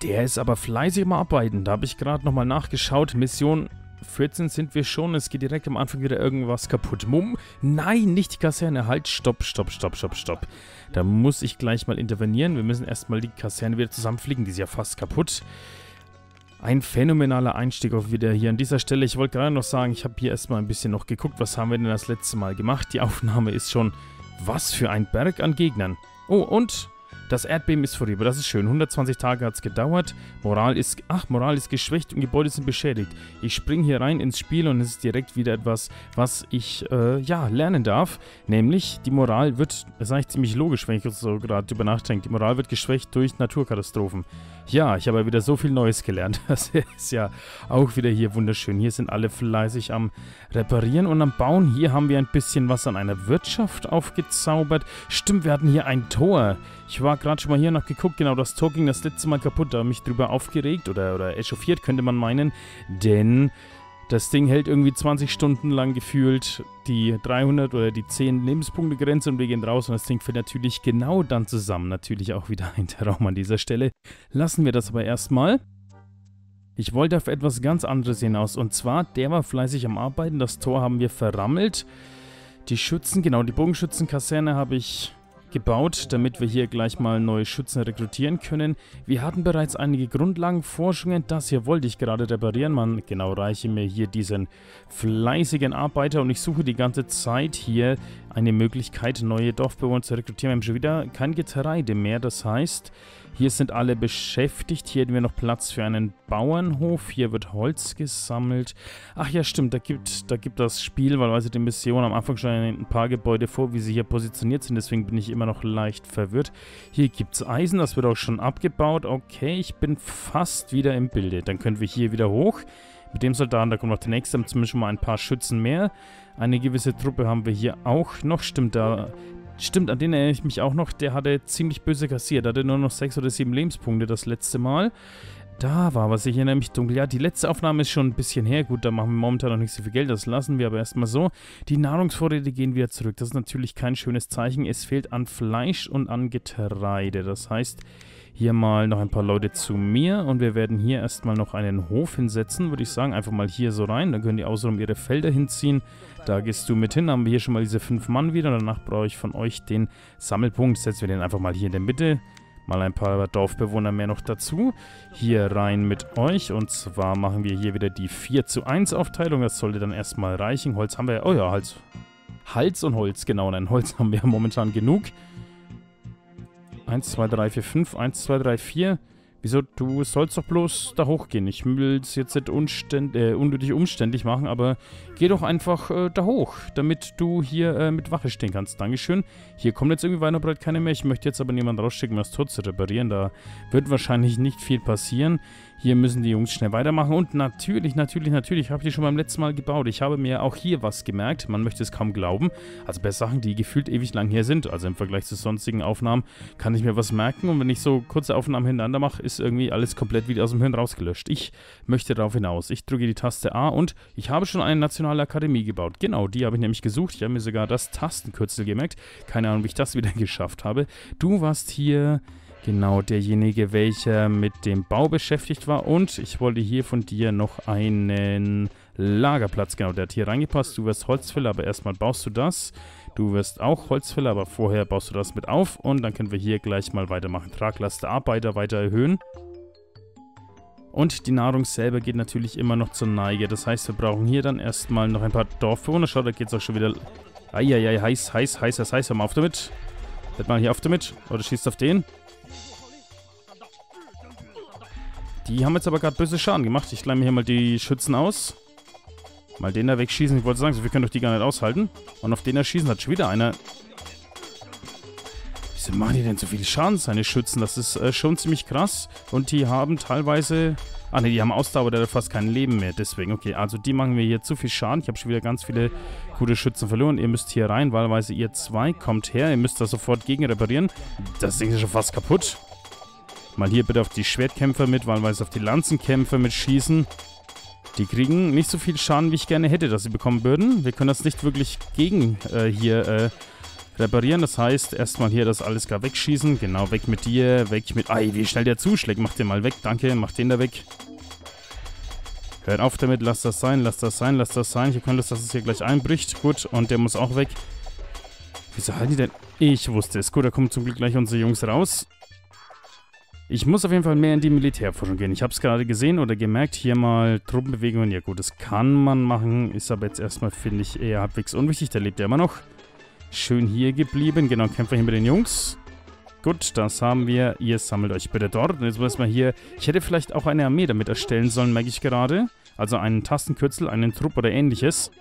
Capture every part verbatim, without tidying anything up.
Der ist aber fleißig am Arbeiten. Da habe ich gerade nochmal nachgeschaut. Mission vierzehn sind wir schon. Es geht direkt am Anfang wieder irgendwas kaputt. Mumm, nein, nicht die Kaserne. Halt, stopp, stopp, stopp, stopp, stopp. Da muss ich gleich mal intervenieren. Wir müssen erstmal die Kaserne wieder zusammenfliegen. Die ist ja fast kaputt. Ein phänomenaler Einstieg auch wieder hier an dieser Stelle. Ich wollte gerade noch sagen, ich habe hier erstmal ein bisschen noch geguckt. Was haben wir denn das letzte Mal gemacht? Die Aufnahme ist schon... Was für ein Berg an Gegnern. Oh, und... Das Erdbeben ist vorüber, das ist schön. hundertzwanzig Tage hat es gedauert. Moral ist, ach, Moral ist geschwächt und Gebäude sind beschädigt. Ich springe hier rein ins Spiel und es ist direkt wieder etwas, was ich, äh, ja, lernen darf. Nämlich, die Moral wird, das ist eigentlich ziemlich logisch, wenn ich so gerade drüber nachdenke, die Moral wird geschwächt durch Naturkatastrophen. Ja, ich habe ja wieder so viel Neues gelernt. Das ist ja auch wieder hier wunderschön. Hier sind alle fleißig am Reparieren und am Bauen. Hier haben wir ein bisschen was an einer Wirtschaft aufgezaubert. Stimmt, wir hatten hier ein Tor. Ich war gerade schon mal hier noch geguckt. Genau, das Tor ging das letzte Mal kaputt. Da habe ich mich drüber aufgeregt oder, oder echauffiert, könnte man meinen. Denn das Ding hält irgendwie zwanzig Stunden lang gefühlt die dreihundert oder die zehn Lebenspunkte-Grenze und wir gehen raus und das Ding fällt natürlich genau dann zusammen. Natürlich auch wieder ein Traum an dieser Stelle. Lassen wir das aber erstmal. Ich wollte auf etwas ganz anderes hinaus und zwar, der war fleißig am Arbeiten. Das Tor haben wir verrammelt. Die Schützen, genau, die Bogenschützenkaserne habe ich gebaut, damit wir hier gleich mal neue Schützen rekrutieren können. Wir hatten bereits einige Grundlagenforschungen. Das hier wollte ich gerade reparieren. Man, genau, reiche mir hier diesen fleißigen Arbeiter und ich suche die ganze Zeit hier eine Möglichkeit, neue Dorfbewohner zu rekrutieren. Wir haben schon wieder kein Getreide mehr. Das heißt, hier sind alle beschäftigt. Hier hätten wir noch Platz für einen Bauernhof. Hier wird Holz gesammelt. Ach ja, stimmt. Da gibt, da gibt das Spiel, weil also die Mission am Anfang schon ein paar Gebäude vor, wie sie hier positioniert sind. Deswegen bin ich immer noch leicht verwirrt. Hier gibt es Eisen. Das wird auch schon abgebaut. Okay, ich bin fast wieder im Bilde. Dann können wir hier wieder hoch. Mit dem Soldaten, da kommt noch der nächste, haben zumindest schon mal ein paar Schützen mehr. Eine gewisse Truppe haben wir hier auch noch. Stimmt, da... Stimmt, an den erinnere ich mich auch noch. Der hatte ziemlich böse kassiert. Der hatte nur noch sechs oder sieben Lebenspunkte das letzte Mal. Da war was, ich erinnere mich dunkel. Ja, die letzte Aufnahme ist schon ein bisschen her. Gut, da machen wir momentan noch nicht so viel Geld. Das lassen wir aber erstmal so. Die Nahrungsvorräte gehen wieder zurück. Das ist natürlich kein schönes Zeichen. Es fehlt an Fleisch und an Getreide. Das heißt, hier mal noch ein paar Leute zu mir. Und wir werden hier erstmal noch einen Hof hinsetzen, würde ich sagen. Einfach mal hier so rein. Dann können die außenrum ihre Felder hinziehen. Da gehst du mit hin. Dann haben wir hier schon mal diese fünf Mann wieder. Danach brauche ich von euch den Sammelpunkt. Setzen wir den einfach mal hier in der Mitte. Mal ein paar Dorfbewohner mehr noch dazu. Hier rein mit euch. Und zwar machen wir hier wieder die vier zu eins Aufteilung. Das sollte dann erstmal reichen. Holz haben wir ja. Oh ja, Hals. Hals und Holz, genau. Nein, Holz haben wir momentan genug. eins, zwei, drei, vier, fünf. eins, zwei, drei, vier. Wieso? Du sollst doch bloß da hochgehen. Ich will es jetzt nicht unständ, äh, unnötig umständlich machen, aber geh doch einfach äh, da hoch, damit du hier äh, mit Wache stehen kannst. Dankeschön. Hier kommt jetzt irgendwie weit und breit keine mehr. Ich möchte jetzt aber niemanden rausschicken, um das Tor zu reparieren. Da wird wahrscheinlich nicht viel passieren. Hier müssen die Jungs schnell weitermachen. Und natürlich, natürlich, natürlich, habe ich die schon beim letzten Mal gebaut. Ich habe mir auch hier was gemerkt. Man möchte es kaum glauben. Also bei Sachen, die gefühlt ewig lang hier sind, also im Vergleich zu sonstigen Aufnahmen, kann ich mir was merken. Und wenn ich so kurze Aufnahmen hintereinander mache, ist irgendwie alles komplett wieder aus dem Hirn rausgelöscht. Ich möchte darauf hinaus. Ich drücke die Taste A und ich habe schon eine nationale Akademie gebaut. Genau, die habe ich nämlich gesucht. Ich habe mir sogar das Tastenkürzel gemerkt. Keine Ahnung, wie ich das wieder geschafft habe. Du warst hier... Genau, derjenige, welcher mit dem Bau beschäftigt war. Und ich wollte hier von dir noch einen Lagerplatz. Genau, der hat hier reingepasst. Du wirst Holzfäller, aber erstmal baust du das. Du wirst auch Holzfäller, aber vorher baust du das mit auf. Und dann können wir hier gleich mal weitermachen. Traglast der Arbeiter weiter erhöhen. Und die Nahrung selber geht natürlich immer noch zur Neige. Das heißt, wir brauchen hier dann erstmal noch ein paar Dorfbewohner. Schau, da geht es auch schon wieder... Eieiei, heiß, heiß, heiß, heiß, heiß. Hör mal auf damit. Hört mal hier auf damit. Oder schießt auf den. Die haben jetzt aber gerade böse Schaden gemacht. Ich leih mir hier mal die Schützen aus. Mal den da wegschießen. Ich wollte sagen, so, wir können doch die gar nicht aushalten. Und auf den da schießen hat schon wieder einer... Wieso machen die denn so viel Schaden, seine Schützen? Das ist äh, schon ziemlich krass. Und die haben teilweise... Ah ne, die haben Ausdauer, der hat fast kein Leben mehr. Deswegen, okay. Also die machen mir hier zu viel Schaden. Ich habe schon wieder ganz viele gute Schützen verloren. Ihr müsst hier rein, wahlweise ihr zwei. Kommt her, ihr müsst da sofort gegen reparieren. Das Ding ist schon fast kaputt. Mal hier bitte auf die Schwertkämpfer mit, wahlweise auf die Lanzenkämpfer mit schießen. Die kriegen nicht so viel Schaden, wie ich gerne hätte, dass sie bekommen würden. Wir können das nicht wirklich gegen äh, hier äh, reparieren. Das heißt, erstmal hier das alles gar wegschießen. Genau, weg mit dir, weg mit... Ei, wie schnell der zuschlägt. Mach den mal weg, danke. Mach den da weg. Hört auf damit, lass das sein, lass das sein, lass das sein. Ich habe keine Lust, dass es hier gleich einbricht. Gut, und der muss auch weg. Wieso halten die denn... Ich wusste es. Gut, da kommen zum Glück gleich unsere Jungs raus. Ich muss auf jeden Fall mehr in die Militärforschung gehen. Ich habe es gerade gesehen oder gemerkt. Hier mal Truppenbewegungen. Ja gut, das kann man machen. Ist aber jetzt erstmal, finde ich, eher halbwegs unwichtig. Der lebt ja immer noch. Schön hier geblieben. Genau, kämpfen wir hier mit den Jungs. Gut, das haben wir. Ihr sammelt euch bitte dort. Und jetzt müssen wir hier... Ich hätte vielleicht auch eine Armee damit erstellen sollen, merke ich gerade. Also einen Tastenkürzel, einen Trupp oder ähnliches.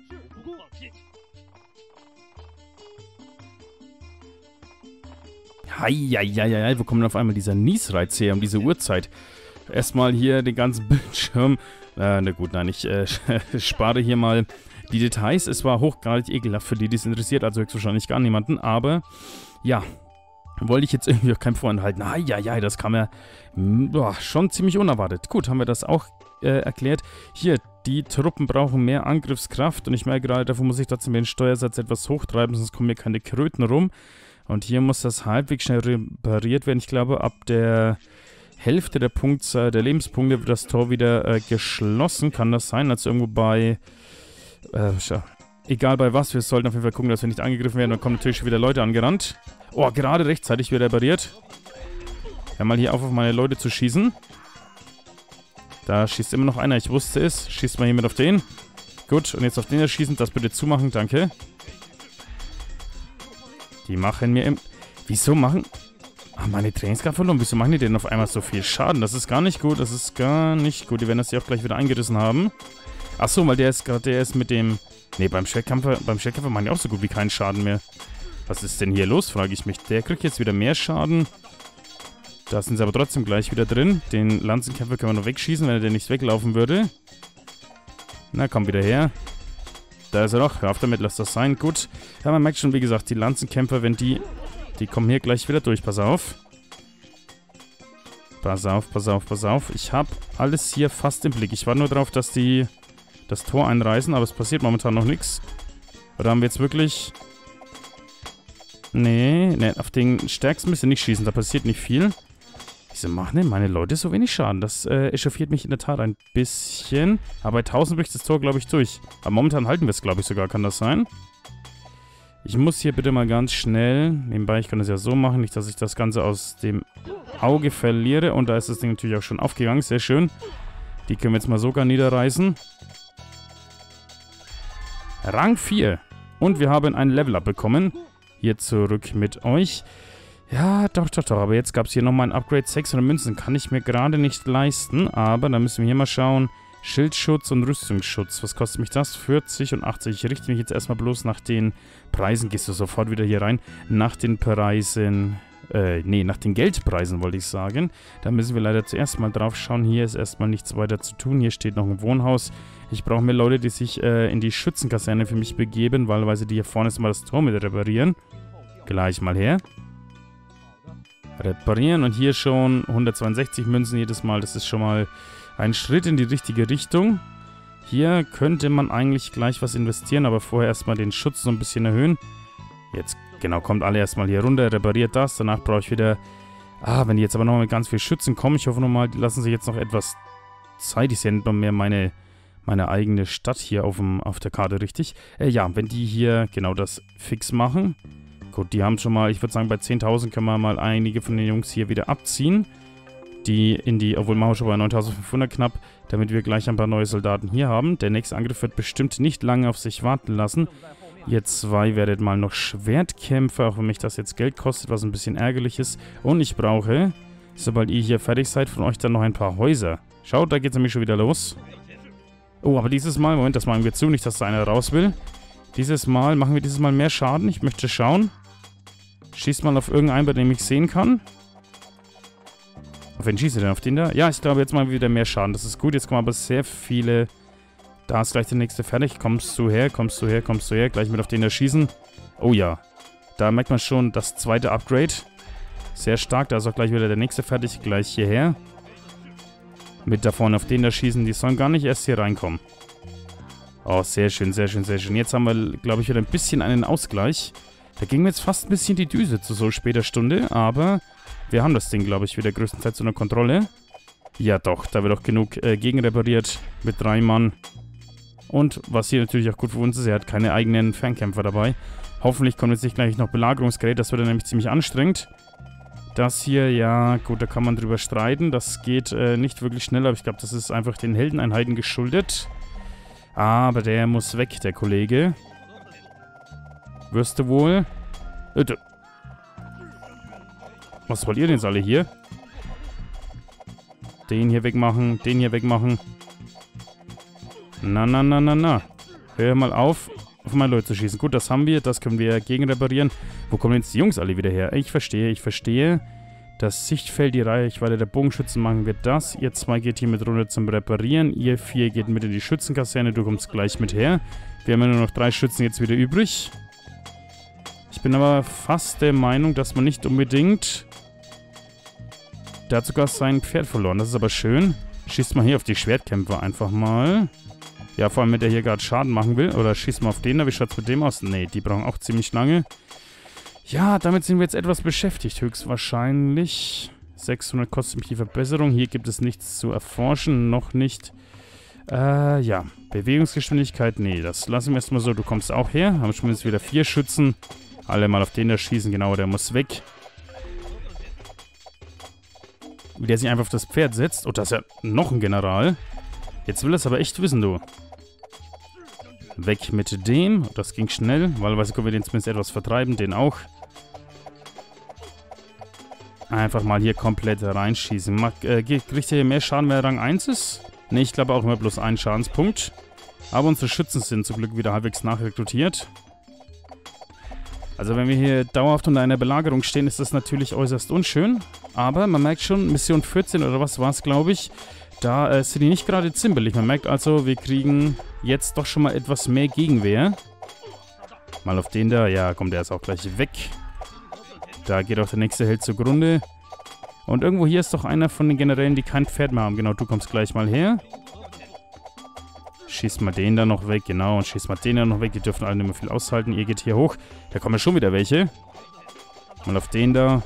Heieieiei, wo kommt denn auf einmal dieser Niesreiz her um diese Uhrzeit? Erstmal hier den ganzen Bildschirm. Äh, na gut, nein, ich äh, spare hier mal die Details. Es war hochgradig ekelhaft für die, die es interessiert, also höchstwahrscheinlich gar niemanden. Aber, ja, wollte ich jetzt irgendwie auch keinem vorenthalten. Heieiei, das kam ja boah, schon ziemlich unerwartet. Gut, haben wir das auch äh, erklärt. Hier, die Truppen brauchen mehr Angriffskraft. Und ich merke gerade, dafür muss ich trotzdem den Steuersatz etwas hochtreiben, sonst kommen mir keine Kröten rum. Und hier muss das halbwegs schnell repariert werden. Ich glaube, ab der Hälfte der, Punktzahl, der Lebenspunkte wird das Tor wieder äh, geschlossen. Kann das sein? Also irgendwo bei... Äh, egal bei was, wir sollten auf jeden Fall gucken, dass wir nicht angegriffen werden. Dann kommen natürlich schon wieder Leute angerannt. Oh, gerade rechtzeitig wieder repariert. Ja, mal hier auf, auf meine Leute zu schießen. Da schießt immer noch einer. Ich wusste es. Schießt mal hier mit auf den. Gut, und jetzt auf den erschießen. Das bitte zumachen, danke. Die machen mir im... Wieso machen... Ach, meine Trainingskraft verloren. Wieso machen die denn auf einmal so viel Schaden? Das ist gar nicht gut. Das ist gar nicht gut. Die werden das hier auch gleich wieder eingerissen haben. Achso, weil der ist gerade... Der ist mit dem... Ne, beim Schwertkämpfer... Beim Schwertkämpfer machen die auch so gut wie keinen Schaden mehr. Was ist denn hier los, frage ich mich. Der kriegt jetzt wieder mehr Schaden. Da sind sie aber trotzdem gleich wieder drin. Den Lanzenkämpfer können wir noch wegschießen, wenn er denn nicht weglaufen würde. Na, komm wieder her. Da ist er doch. Hör auf damit, lass das sein. Gut. Ja, man merkt schon, wie gesagt, die Lanzenkämpfer, wenn die... Die kommen hier gleich wieder durch. Pass auf. Pass auf, pass auf, pass auf. Ich habe alles hier fast im Blick. Ich warte nur darauf, dass die das Tor einreißen, aber es passiert momentan noch nichts. Oder haben wir jetzt wirklich... Nee, nee, auf den stärksten müsst ihr nicht schießen. Da passiert nicht viel. Wieso machen denn meine Leute so wenig Schaden? Das äh, echauffiert mich in der Tat ein bisschen. Aber bei tausend bricht das Tor, glaube ich, durch. Aber momentan halten wir es, glaube ich, sogar. Kann das sein? Ich muss hier bitte mal ganz schnell... Nebenbei, ich kann das ja so machen. Nicht, dass ich das Ganze aus dem Auge verliere. Und da ist das Ding natürlich auch schon aufgegangen. Sehr schön. Die können wir jetzt mal sogar niederreißen. Rang vier. Und wir haben ein Level-Up bekommen. Hier zurück mit euch. Ja, doch, doch, doch. Aber jetzt gab es hier nochmal ein Upgrade. sechshundert Münzen kann ich mir gerade nicht leisten. Aber da müssen wir hier mal schauen. Schildschutz und Rüstungsschutz. Was kostet mich das? vierzig und achtzig. Ich richte mich jetzt erstmal bloß nach den Preisen. Gehst du sofort wieder hier rein? Nach den Preisen... Äh, nee, nach den Geldpreisen wollte ich sagen. Da müssen wir leider zuerst mal drauf schauen. Hier ist erstmal nichts weiter zu tun. Hier steht noch ein Wohnhaus. Ich brauche mehr Leute, die sich äh, in die Schützenkaserne für mich begeben, wahlweise die hier vorne ist mal das Tor mit reparieren. Gleich mal her. Reparieren und hier schon hundertzweiundsechzig Münzen jedes Mal. Das ist schon mal ein Schritt in die richtige Richtung. Hier könnte man eigentlich gleich was investieren, aber vorher erstmal den Schutz so ein bisschen erhöhen. Jetzt, genau, kommt alle erstmal hier runter, repariert das. Danach brauche ich wieder... Ah, wenn die jetzt aber noch mit ganz viel Schützen kommen, ich hoffe nochmal, die lassen sich jetzt noch etwas Zeit. Ich sehe noch mehr meine... meine eigene Stadt hier auf, dem, auf der Karte, richtig? Äh, ja, wenn die hier genau das fix machen. Gut, die haben schon mal, ich würde sagen, bei zehntausend können wir mal einige von den Jungs hier wieder abziehen. Die in die, obwohl machen wir schon bei neuntausendfünfhundert knapp, damit wir gleich ein paar neue Soldaten hier haben. Der nächste Angriff wird bestimmt nicht lange auf sich warten lassen. Ihr zwei werdet mal noch Schwertkämpfer, auch wenn mich das jetzt Geld kostet, was ein bisschen ärgerlich ist. Und ich brauche, sobald ihr hier fertig seid, von euch dann noch ein paar Häuser. Schaut, da geht es nämlich schon wieder los. Oh, aber dieses Mal, Moment, das machen wir zu, nicht, dass da einer raus will. Dieses Mal, machen wir dieses Mal mehr Schaden. Ich möchte schauen. Schießt mal auf irgendeinen, bei dem ich sehen kann. Auf wen schießt ihr denn? Auf den da? Ja, ich glaube, jetzt machen wir wieder mehr Schaden. Das ist gut, jetzt kommen aber sehr viele... Da ist gleich der nächste fertig. Kommst du her, kommst du her, kommst du her. Gleich mit auf den da schießen. Oh ja. Da merkt man schon das zweite Upgrade. Sehr stark, da ist auch gleich wieder der nächste fertig. Gleich hierher. Mit da vorne auf den da schießen. Die sollen gar nicht erst hier reinkommen. Oh, sehr schön, sehr schön, sehr schön. Jetzt haben wir, glaube ich, wieder ein bisschen einen Ausgleich. Da ging mir jetzt fast ein bisschen die Düse zu so später Stunde, aber wir haben das Ding, glaube ich, wieder größtenteils unter Kontrolle. Ja doch, da wird auch genug äh, gegenrepariert mit drei Mann. Und was hier natürlich auch gut für uns ist, er hat keine eigenen Fernkämpfer dabei. Hoffentlich kommt jetzt nicht gleich noch Belagerungsgerät, das wird dann nämlich ziemlich anstrengend. Das hier, ja gut, da kann man drüber streiten. Das geht äh, nicht wirklich schnell, aber ich glaube, das ist einfach den Heldeneinheiten geschuldet. Aber der muss weg, der Kollege. Wirst du wohl? Äh, Was wollt ihr denn jetzt alle hier? Den hier wegmachen, den hier wegmachen. Na, na, na, na, na. Hör mal auf, auf meine Leute zu schießen. Gut, das haben wir, das können wir gegenreparieren. Wo kommen jetzt die Jungs alle wieder her? Ich verstehe, ich verstehe. Das Sichtfeld, die Reichweite der Bogenschützen machen wir das. Ihr zwei geht hier mit runter zum Reparieren. Ihr vier geht mit in die Schützenkaserne. Du kommst gleich mit her. Wir haben ja nur noch drei Schützen jetzt wieder übrig. Ich bin aber fast der Meinung, dass man nicht unbedingt... Der hat sogar sein Pferd verloren. Das ist aber schön. Schießt mal hier auf die Schwertkämpfer einfach mal. Ja, vor allem, wenn der hier gerade Schaden machen will. Oder schießt mal auf den da. Wie schaut es mit dem aus? Nee, die brauchen auch ziemlich lange. Ja, damit sind wir jetzt etwas beschäftigt. Höchstwahrscheinlich. sechshundert kostet mich die Verbesserung. Hier gibt es nichts zu erforschen. Noch nicht. Äh, ja. Bewegungsgeschwindigkeit. Nee, das lassen wir erstmal so. Du kommst auch her. Haben schon jetzt wieder vier Schützen. Alle mal auf den da schießen. Genau, der muss weg. Wie der sich einfach auf das Pferd setzt. Oh, da ist ja noch ein General. Jetzt will er es aber echt wissen, du. Weg mit dem. Das ging schnell. Wahlweise können wir den zumindest etwas vertreiben. Den auch. Einfach mal hier komplett reinschießen. Mag, äh, kriegt er hier mehr Schaden, wenn er Rang eins ist? Ne, ich glaube auch immer bloß einen Schadenspunkt. Aber unsere Schützen sind zum Glück wieder halbwegs nachrekrutiert. Also wenn wir hier dauerhaft unter einer Belagerung stehen, ist das natürlich äußerst unschön. Aber man merkt schon, Mission vierzehn oder was war es, glaube ich, da äh, sind die nicht gerade zimperlich. Man merkt also, wir kriegen jetzt doch schon mal etwas mehr Gegenwehr. Mal auf den da. Ja, komm, der ist auch gleich weg. Da geht auch der nächste Held zugrunde. Und irgendwo hier ist doch einer von den Generälen, die kein Pferd mehr haben. Genau, du kommst gleich mal her. Schießt mal den da noch weg, genau. Und schießt mal den da noch weg. Die dürfen alle nicht mehr viel aushalten. Ihr geht hier hoch. Da kommen ja schon wieder welche. Mal auf den da.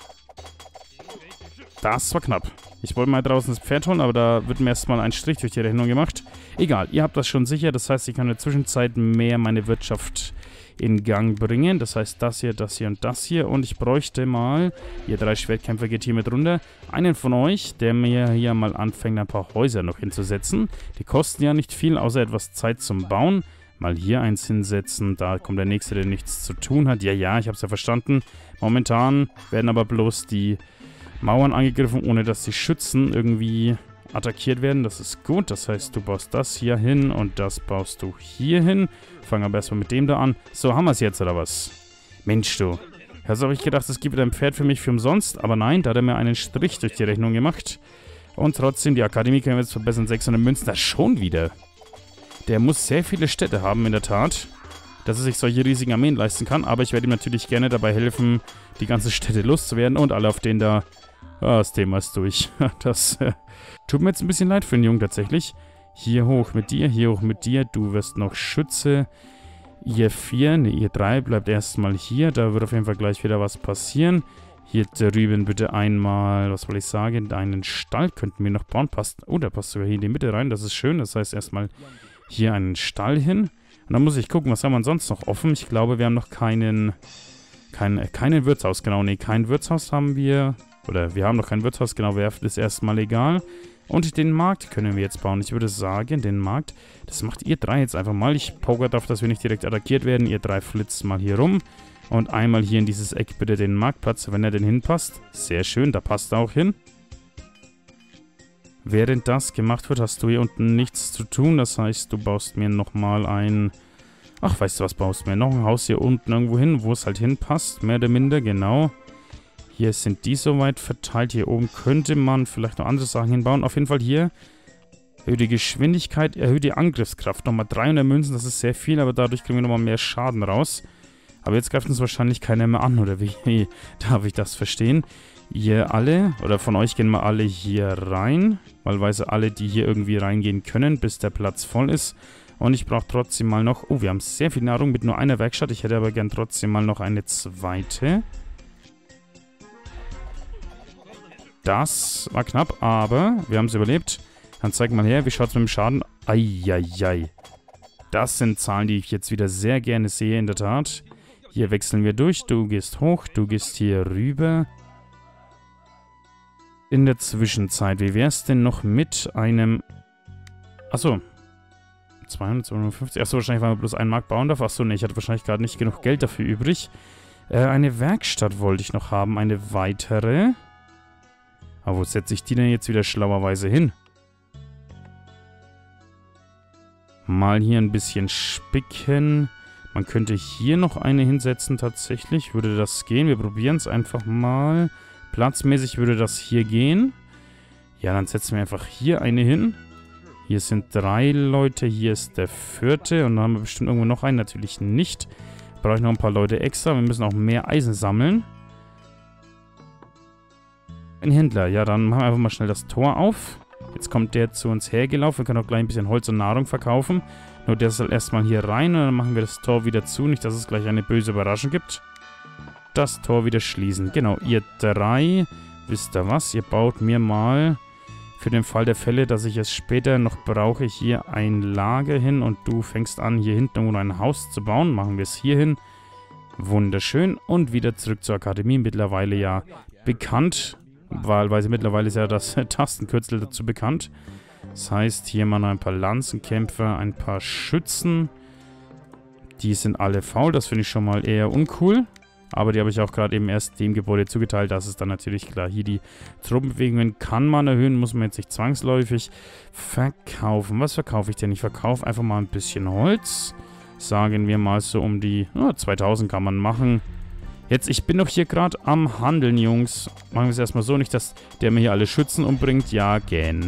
Das war knapp. Ich wollte mal draußen das Pferd holen, aber da wird mir erstmal ein Strich durch die Rechnung gemacht. Egal, ihr habt das schon sicher. Das heißt, ich kann in der Zwischenzeit mehr meine Wirtschaft in Gang bringen. Das heißt, das hier, das hier und das hier. Und ich bräuchte mal, ihr drei Schwertkämpfer geht hier mit runter, einen von euch, der mir hier mal anfängt, ein paar Häuser noch hinzusetzen. Die kosten ja nicht viel, außer etwas Zeit zum Bauen. Mal hier eins hinsetzen. Da kommt der nächste, der nichts zu tun hat. Ja, ja, ich habe es ja verstanden. Momentan werden aber bloß die Mauern angegriffen, ohne dass die Schützen irgendwie attackiert werden. Das ist gut. Das heißt, du baust das hier hin und das baust du hier hin. Fangen aber erstmal mit dem da an. So, haben wir es jetzt, oder was? Mensch, du. Hast du, habe ich gedacht, es gibt wieder ein Pferd für mich für umsonst. Aber nein, da hat er mir einen Strich durch die Rechnung gemacht. Und trotzdem, die Akademie können wir jetzt verbessern. sechshundert Münzen. Das schon wieder. Der muss sehr viele Städte haben, in der Tat, dass er sich solche riesigen Armeen leisten kann. Aber ich werde ihm natürlich gerne dabei helfen, die ganzen Städte loszuwerden. Und alle auf den da... Ah, das Thema ist durch. Das äh, tut mir jetzt ein bisschen leid für den Jungen tatsächlich. Hier hoch mit dir, hier hoch mit dir. Du wirst noch Schütze. Ihr vier, ne, ihr drei bleibt erstmal hier. Da wird auf jeden Fall gleich wieder was passieren. Hier drüben bitte einmal, was soll ich sagen, einen Stall könnten wir noch bauen. Passt, oh, der passt sogar hier in die Mitte rein. Das ist schön. Das heißt erstmal hier einen Stall hin. Und dann muss ich gucken, was haben wir sonst noch offen. Ich glaube, wir haben noch keinen, kein, äh, keinen Wirtshaus. Genau, ne, kein Wirtshaus haben wir. Oder wir haben noch kein Wirtshaus, genau, Werft ist erstmal egal. Und den Markt können wir jetzt bauen. Ich würde sagen, den Markt, das macht ihr drei jetzt einfach mal. Ich poker darauf, dass wir nicht direkt attackiert werden. Ihr drei flitzt mal hier rum. Und einmal hier in dieses Eck bitte den Marktplatz, wenn er denn hinpasst. Sehr schön, da passt er auch hin. Während das gemacht wird, hast du hier unten nichts zu tun. Das heißt, du baust mir nochmal ein... Ach, weißt du was, baust mir noch ein Haus hier unten irgendwo hin, wo es halt hinpasst. Mehr oder minder, genau. Hier sind die soweit verteilt. Hier oben könnte man vielleicht noch andere Sachen hinbauen. Auf jeden Fall hier erhöht die Geschwindigkeit, erhöht die Angriffskraft. Nochmal dreihundert Münzen, das ist sehr viel, aber dadurch kriegen wir nochmal mehr Schaden raus. Aber jetzt greift uns wahrscheinlich keiner mehr an, oder wie darf ich das verstehen? Ihr alle, oder von euch gehen mal alle hier rein, wahlweise alle, die hier irgendwie reingehen können, bis der Platz voll ist. Und ich brauche trotzdem mal noch... Oh, wir haben sehr viel Nahrung mit nur einer Werkstatt. Ich hätte aber gern trotzdem mal noch eine zweite. Das war knapp, aber wir haben es überlebt. Dann zeig mal her, wie schaut es mit dem Schaden? Eieiei. Das sind Zahlen, die ich jetzt wieder sehr gerne sehe, in der Tat. Hier wechseln wir durch. Du gehst hoch, du gehst hier rüber. In der Zwischenzeit, wie wäre es denn noch mit einem... Achso. zweihundert, zweihundertfünfzig. Achso, wahrscheinlich, weil man bloß einen Markt bauen darf. Achso, ne, ich hatte wahrscheinlich gerade nicht genug Geld dafür übrig. Äh, eine Werkstatt wollte ich noch haben. Eine weitere. Aber wo setze ich die denn jetzt wieder schlauerweise hin? Mal hier ein bisschen spicken. Man könnte hier noch eine hinsetzen tatsächlich. Würde das gehen? Wir probieren es einfach mal. Platzmäßig würde das hier gehen. Ja, dann setzen wir einfach hier eine hin. Hier sind drei Leute. Hier ist der vierte. Und dann haben wir bestimmt irgendwo noch einen. Natürlich nicht. Brauche ich noch ein paar Leute extra. Wir müssen auch mehr Eisen sammeln. Ein Händler. Ja, dann machen wir einfach mal schnell das Tor auf. Jetzt kommt der zu uns hergelaufen. Wir können auch gleich ein bisschen Holz und Nahrung verkaufen. Nur der soll erstmal hier rein und dann machen wir das Tor wieder zu. Nicht, dass es gleich eine böse Überraschung gibt. Das Tor wieder schließen. Genau, ihr drei, wisst ihr was? Ihr baut mir mal für den Fall der Fälle, dass ich es später noch brauche, hier ein Lager hin. Und du fängst an, hier hinten irgendwo ein Haus zu bauen. Machen wir es hier hin. Wunderschön. Und wieder zurück zur Akademie. Mittlerweile ja bekannt. Wahlweise mittlerweile ist ja das Tastenkürzel dazu bekannt. Das heißt, hier mal noch ein paar Lanzenkämpfer, ein paar Schützen. Die sind alle faul, das finde ich schon mal eher uncool. Aber die habe ich auch gerade eben erst dem Gebäude zugeteilt. Das ist dann natürlich klar. Hier die Truppenbewegungen kann man erhöhen, muss man jetzt nicht zwangsläufig verkaufen. Was verkaufe ich denn? Ich verkaufe einfach mal ein bisschen Holz. Sagen wir mal so um die oh, zweitausend kann man machen. Jetzt, ich bin doch hier gerade am Handeln, Jungs. Machen wir es erstmal so, nicht, dass der mir hier alle Schützen umbringt. Ja,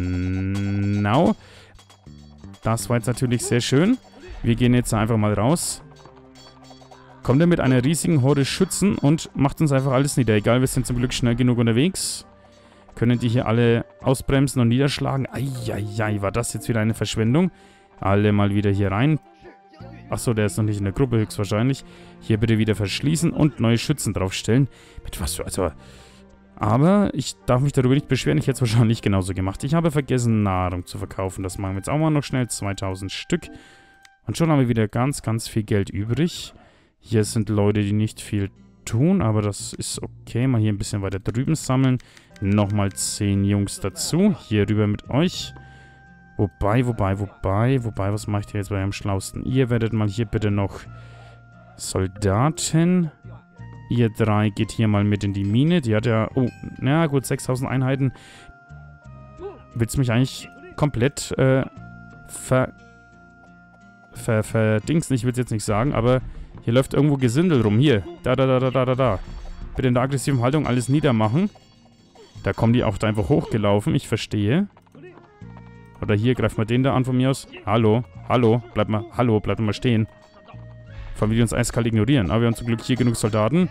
genau. Das war jetzt natürlich sehr schön. Wir gehen jetzt einfach mal raus. Kommt er mit einer riesigen Horde Schützen und macht uns einfach alles nieder. Egal, wir sind zum Glück schnell genug unterwegs. Können die hier alle ausbremsen und niederschlagen. Eieiei, war das jetzt wieder eine Verschwendung. Alle mal wieder hier rein. Achso, der ist noch nicht in der Gruppe höchstwahrscheinlich. Hier bitte wieder verschließen und neue Schützen draufstellen. Mit was für... Also... Aber ich darf mich darüber nicht beschweren. Ich hätte es wahrscheinlich genauso gemacht. Ich habe vergessen, Nahrung zu verkaufen. Das machen wir jetzt auch mal noch schnell. zweitausend Stück. Und schon haben wir wieder ganz, ganz viel Geld übrig. Hier sind Leute, die nicht viel tun. Aber das ist okay. Mal hier ein bisschen weiter drüben sammeln. Nochmal zehn Jungs dazu. Hier rüber mit euch. Wobei, wobei, wobei, wobei, was mache ich denn jetzt bei am schlausten? Ihr werdet mal hier bitte noch Soldaten. Ihr drei geht hier mal mit in die Mine. Die hat ja, oh, na gut, sechstausend Einheiten. Willst du mich eigentlich komplett äh, ver... ver... verdingsen? Ich will es jetzt nicht sagen, aber hier läuft irgendwo Gesindel rum. Hier, da, da, da, da, da, da, da. Bitte in der aggressiven Haltung alles niedermachen. Da kommen die auch da einfach hochgelaufen, ich verstehe. Oder hier, greift mal den da an von mir aus. Hallo, hallo, bleib mal, hallo, bleib mal stehen. Vor allem, wie die uns eiskalt ignorieren. Aber wir haben zum Glück hier genug Soldaten.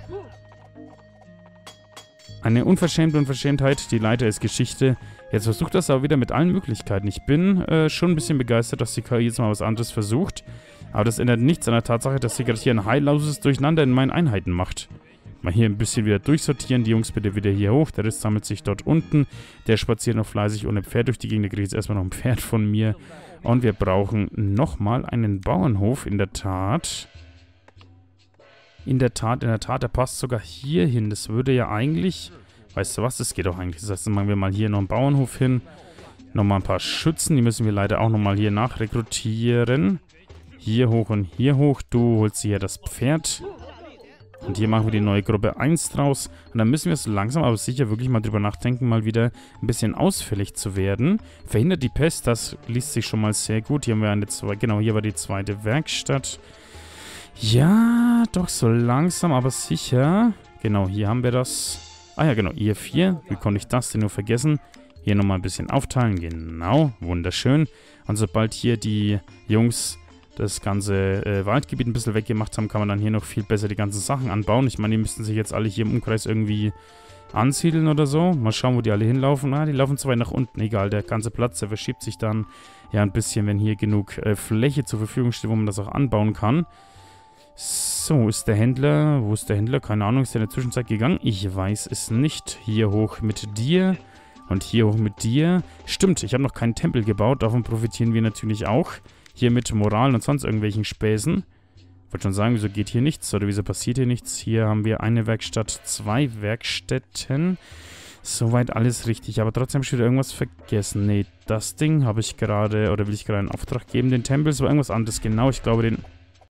Eine unverschämte Unverschämtheit, die Leiter ist Geschichte. Jetzt versucht das aber wieder mit allen Möglichkeiten. Ich bin äh, schon ein bisschen begeistert, dass die K I jetzt mal was anderes versucht. Aber das ändert nichts an der Tatsache, dass sie gerade hier ein heilloses Durcheinander in meinen Einheiten macht. Mal hier ein bisschen wieder durchsortieren. Die Jungs bitte wieder hier hoch. Der Rest sammelt sich dort unten. Der spaziert noch fleißig ohne Pferd durch die Gegend. Da kriege ich jetzt erstmal noch ein Pferd von mir. Und wir brauchen nochmal einen Bauernhof. In der Tat. In der Tat, in der Tat. Der passt sogar hier hin. Das würde ja eigentlich... Weißt du was? Das geht auch eigentlich. Das heißt, dann machen wir mal hier noch einen Bauernhof hin. Nochmal ein paar Schützen. Die müssen wir leider auch nochmal hier nachrekrutieren. Hier hoch und hier hoch. Du holst hier das Pferd. Und hier machen wir die neue Gruppe eins draus. Und dann müssen wir so langsam aber sicher wirklich mal drüber nachdenken, mal wieder ein bisschen ausfällig zu werden. Verhindert die Pest, das liest sich schon mal sehr gut. Hier haben wir eine zwei, genau, hier war die zweite Werkstatt. Ja, doch so langsam aber sicher. Genau, hier haben wir das. Ah ja, genau, I F vier. Wie konnte ich das denn nur vergessen? Hier nochmal ein bisschen aufteilen. Genau, wunderschön. Und sobald hier die Jungs das ganze äh, Waldgebiet ein bisschen weggemacht haben, kann man dann hier noch viel besser die ganzen Sachen anbauen. Ich meine, die müssten sich jetzt alle hier im Umkreis irgendwie ansiedeln oder so. Mal schauen, wo die alle hinlaufen. Ah, die laufen zu weit nach unten. Egal, der ganze Platz, der verschiebt sich dann ja ein bisschen, wenn hier genug äh, Fläche zur Verfügung steht, wo man das auch anbauen kann. So, ist der Händler... Wo ist der Händler? Keine Ahnung, ist der in der Zwischenzeit gegangen? Ich weiß es nicht. Hier hoch mit dir und hier hoch mit dir. Stimmt, ich habe noch keinen Tempel gebaut. Davon profitieren wir natürlich auch. Hier mit Moral und sonst irgendwelchen Späßen. Ich wollte schon sagen, wieso geht hier nichts oder wieso passiert hier nichts? Hier haben wir eine Werkstatt, zwei Werkstätten. Soweit alles richtig, aber trotzdem habe ich wieder irgendwas vergessen. Nee, das Ding habe ich gerade, oder will ich gerade einen Auftrag geben, den Tempel, so irgendwas anderes, genau, ich glaube den